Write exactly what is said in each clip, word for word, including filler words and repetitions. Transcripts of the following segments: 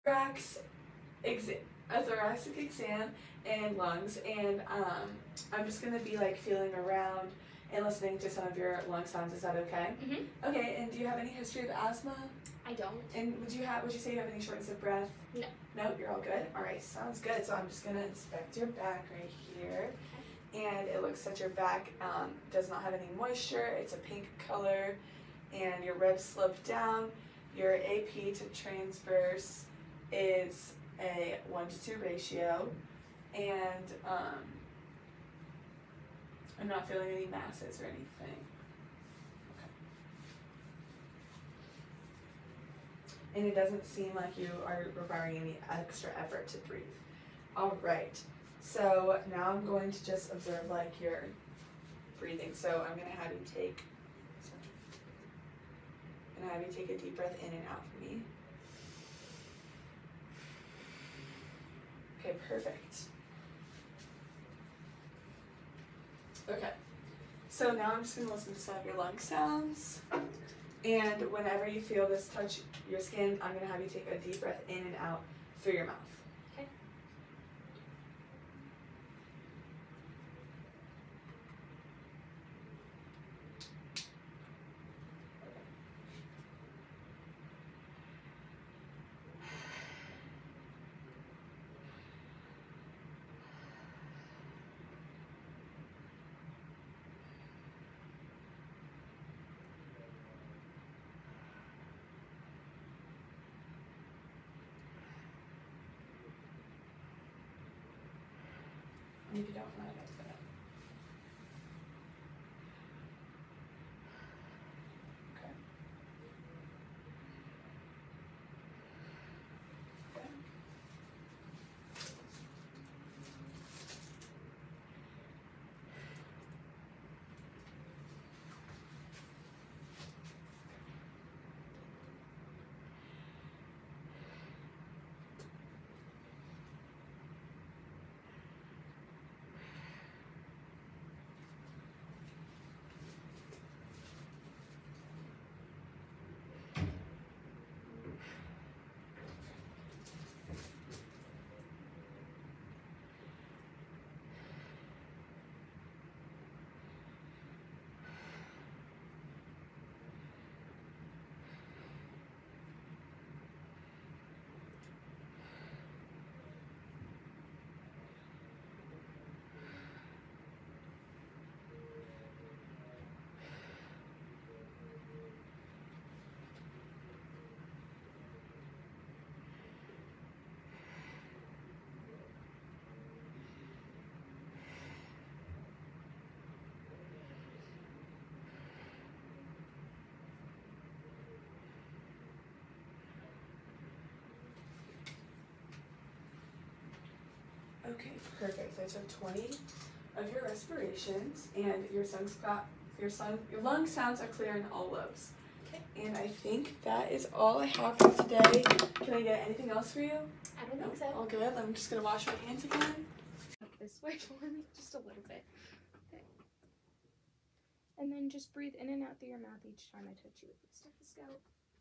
thorax exa a thoracic exam and lungs, and um, I'm just gonna be like feeling around and listening to some of your lung sounds. Is that okay? Mm-hmm. Okay. And do you have any history of asthma? I don't. And would you have? Would you say you have any shortness of breath? No. No, you're all good. All right, sounds good. So I'm just gonna inspect your back right here, and it looks that your back um, does not have any moisture. It's a pink color, and your ribs slope down. Your A P to transverse is a one to two ratio, and um, I'm not feeling any masses or anything. Okay. And it doesn't seem like you are requiring any extra effort to breathe. All right. So now I'm going to just observe like your breathing. So I'm going to have you take, sorry, I'm going to have you take a deep breath in and out for me. Okay, perfect. Okay, so now I'm just going to listen to some of your lung sounds. And whenever you feel this touch your skin, I'm going to have you take a deep breath in and out through your mouth. Okay. And if you don't mind, that's good. Okay. Okay. Okay, perfect. I took twenty of your respirations, and your lungs got your sun your lung sounds are clear in all lobes. Okay. And I think that is all I have for today. Can I get anything else for you? I don't No, think so. all good. I'm just gonna wash my hands again. This way for me, just a little bit. Okay. And then just breathe in and out through your mouth each time I touch you with the stethoscope.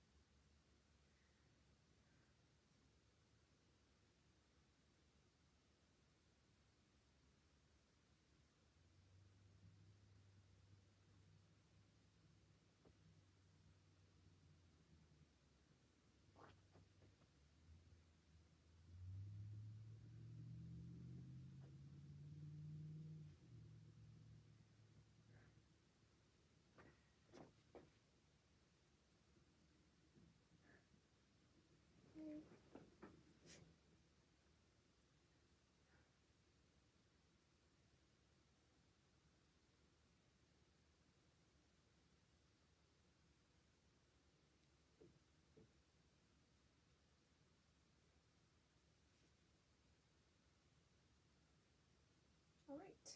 All right.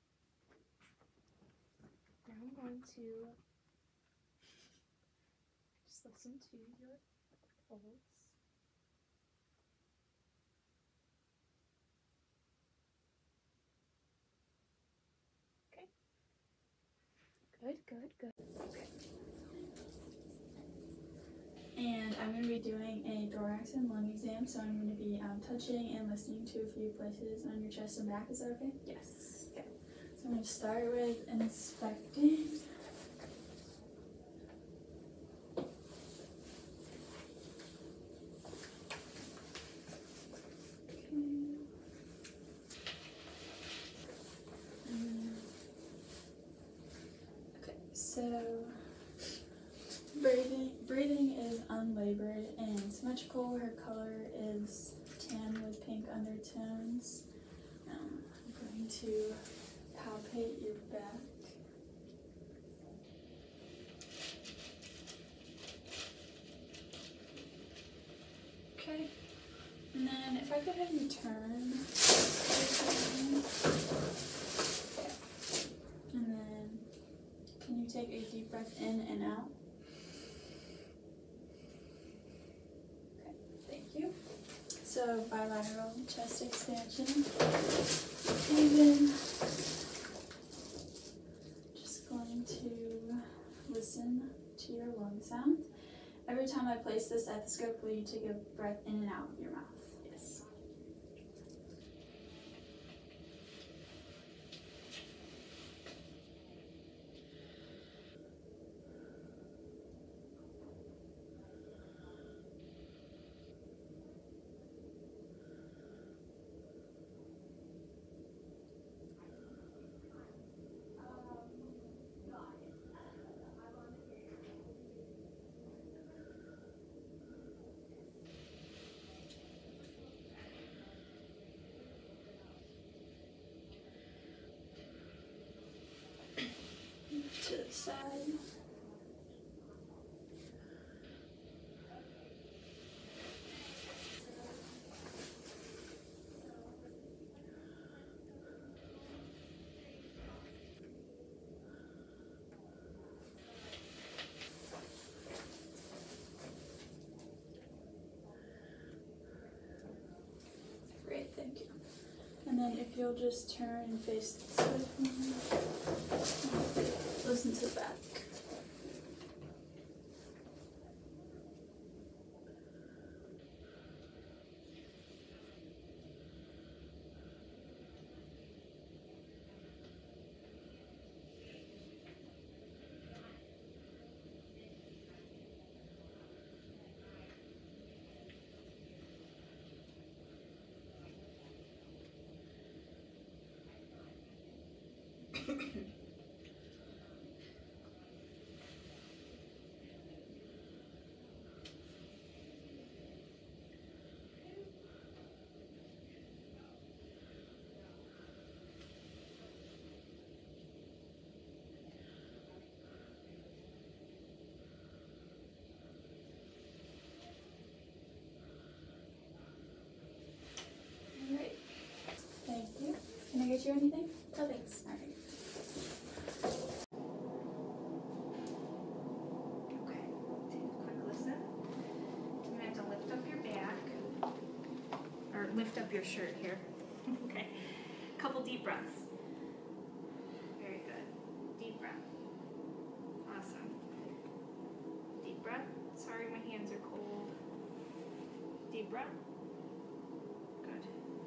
Now I'm going to just listen to your pulse. Okay. Good, good, good. Okay. and I'm going to be doing a thorax and lung exam, so I'm going to be um, touching and listening to a few places on your chest and back. Is that okay? Yes. Okay. So I'm going to start with inspecting. So, breathing, breathing is unlabored and symmetrical. Her color is tan with pink undertones. Um, I'm going to palpate your back. Okay. And then if I could have you turn. And then can you take a deep breath in and out? Okay, thank you. So bilateral chest expansion. And then just going to listen to your lung sound. Every time I place the stethoscope, will you take a breath in and out of your mouth? Yes. To the side. Great, thank you. And then if you'll just turn and face this way for me. Listen to the back. Alright. Thank you. Can I get you anything? Oh, thanks. Alright. Okay, take a quick listen. I'm gonna have to lift up your back, or lift up your shirt here. Okay, couple deep breaths. Very good. Deep breath. Awesome. Deep breath. Sorry, my hands are cold. Deep breath. Good.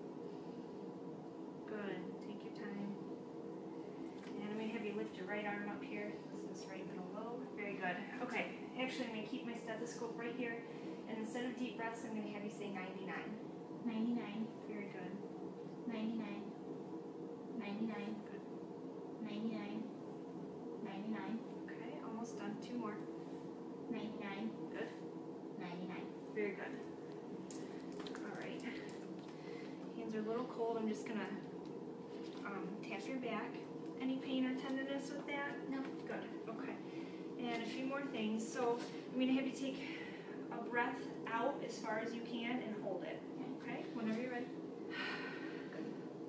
Good. Take your time. And I'm going to have you lift your right arm up here. This is right middle lobe. Very good. Okay. Actually, I'm going to keep my stethoscope right here. And instead of deep breaths, I'm going to have you say ninety-nine. ninety-nine. Very good. ninety-nine. ninety-nine. Good. ninety-nine. ninety-nine. Okay. Almost done. Two more. ninety-nine. Good. ninety-nine. Very good. All right. Hands are a little cold. I'm just going to um, tap your back. Any pain or tenderness with that? No. Good. Okay. And a few more things. So I'm going to have you take a breath out as far as you can and hold it. Okay? Whenever you're ready. Good.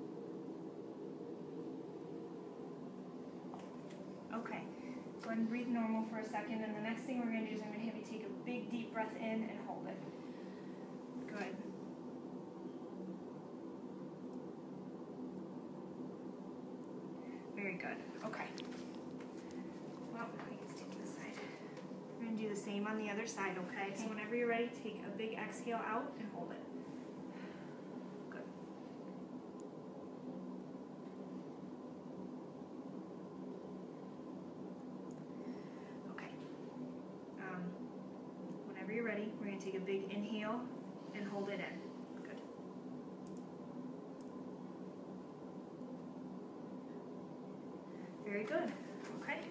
Okay. Go ahead and breathe normal for a second. And the next thing we're going to do is I'm going to have you take a big deep breath in and hold it. Good. Very good. Okay. Well, I can stick to the side. We're going to do the same on the other side, okay? So whenever you're ready, take a big exhale out and hold it. Good. Okay. Um, whenever you're ready, we're going to take a big inhale and hold it in. Good. Very good. Okay.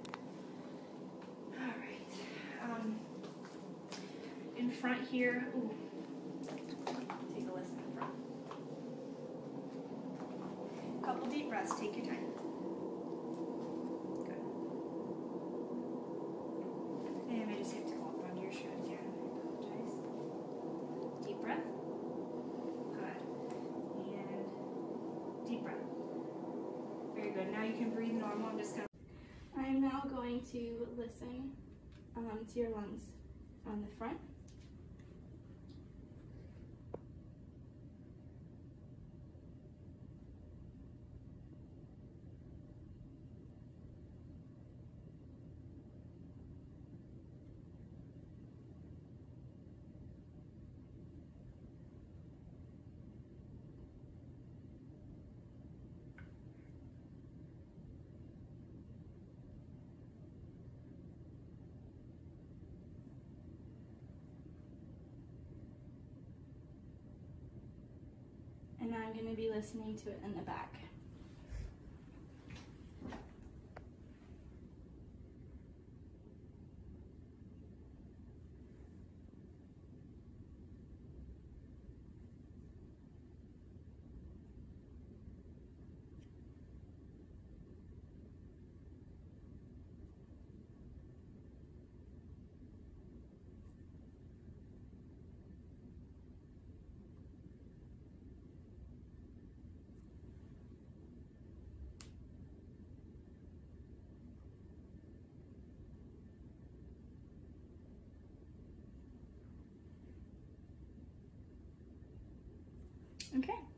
All right. Um, in front here, ooh, take a listen in front. Couple deep breaths. Take your time. Good. And I just have to go up onto your shirt again. I apologize. Deep breath. Good. And deep breath. Very good. Now you can breathe normal. I'm just gonna. I'm now going to listen um, to your lungs on the front. And now I'm going to be listening to it in the back. Okay.